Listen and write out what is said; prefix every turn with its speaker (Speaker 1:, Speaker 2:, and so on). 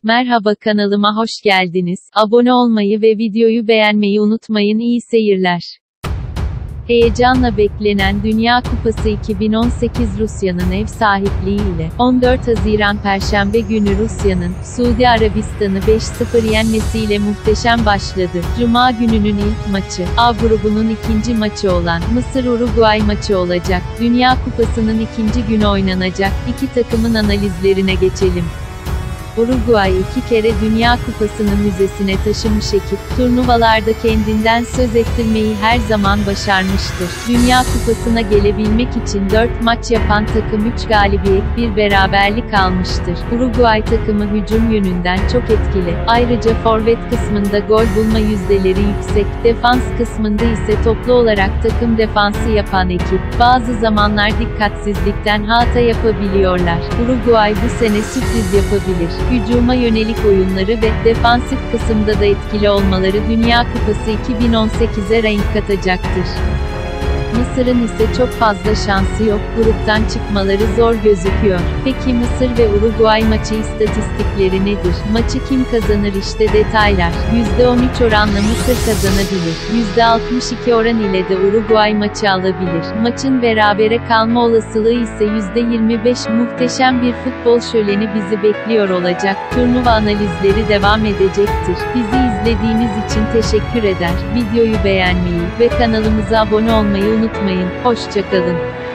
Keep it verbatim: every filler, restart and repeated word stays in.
Speaker 1: Merhaba, kanalıma hoş geldiniz. Abone olmayı ve videoyu beğenmeyi unutmayın. İyi seyirler. Heyecanla beklenen Dünya Kupası iki bin on sekiz Rusya'nın ev sahipliğiyle on dört Haziran Perşembe günü Rusya'nın Suudi Arabistan'ı beş sıfır yenmesiyle muhteşem başladı. Cuma gününün ilk maçı, A grubunun ikinci maçı olan Mısır-Uruguay maçı olacak. Dünya Kupası'nın ikinci günü oynanacak. İki takımın analizlerine geçelim. Uruguay iki kere Dünya Kupası'nı müzesine taşımış ekip, turnuvalarda kendinden söz ettirmeyi her zaman başarmıştır. Dünya Kupası'na gelebilmek için dört maç yapan takım üç galibiyet, bir beraberlik almıştır. Uruguay takımı hücum yönünden çok etkili. Ayrıca forvet kısmında gol bulma yüzdeleri yüksek, defans kısmında ise toplu olarak takım defansı yapan ekip, bazı zamanlar dikkatsizlikten hata yapabiliyorlar. Uruguay bu sene sürpriz yapabilir. Hücuma yönelik oyunları ve defansif kısımda da etkili olmaları Dünya Kupası iki bin on sekize renk katacaktır. Mısır'ın ise çok fazla şansı yok, gruptan çıkmaları zor gözüküyor. Peki Mısır ve Uruguay maçı istatistikleri nedir? Maçı kim kazanır? İşte detaylar. yüzde on üç oranla Mısır kazanabilir. yüzde altmış iki oran ile de Uruguay maçı alabilir. Maçın berabere kalma olasılığı ise yüzde yirmi beş. Muhteşem bir futbol şöleni bizi bekliyor olacak. Turnuva analizleri devam edecektir. Bizi izlediğiniz için teşekkür eder. Videoyu beğenmeyi ve kanalımıza abone olmayı unutmayın. Hoşça kalın.